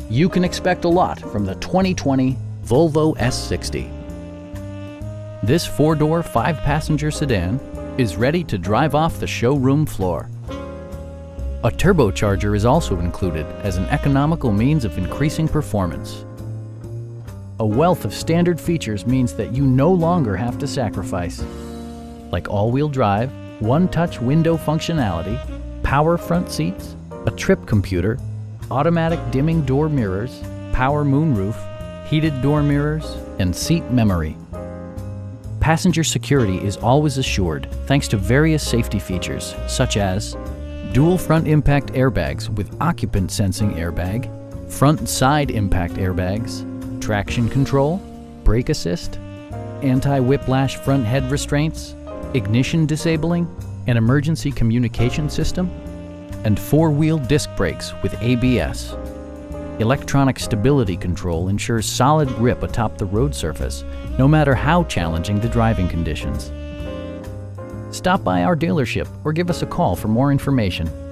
You can expect a lot from the 2020 Volvo S60. This 4-door, 5-passenger sedan is ready to drive off the showroom floor. A turbocharger is also included as an economical means of increasing performance. A wealth of standard features means that you no longer have to sacrifice, like all-wheel drive, one-touch window functionality, power front seats, a trip computer, automatic dimming door mirrors, power moonroof, heated door mirrors, and seat memory. Passenger security is always assured thanks to various safety features such as dual front impact airbags with occupant sensing airbag, front and side impact airbags, traction control, brake assist, anti-whiplash front head restraints, ignition disabling, an emergency communication system, and 4-wheel disc brakes with ABS. Electronic stability control ensures solid grip atop the road surface, no matter how challenging the driving conditions. Stop by our dealership or give us a call for more information.